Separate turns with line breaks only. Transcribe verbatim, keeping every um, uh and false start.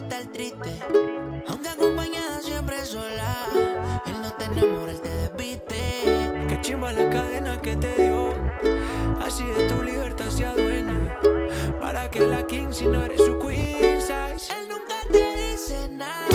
estar triste, aunque acompañada siempre sola. Él no te enamora, él te desviste.
Qué chimba la cadena que te dio, así de tu libertad se adueña. Para que la king si no eres su queen size.
Él nunca te dice nada.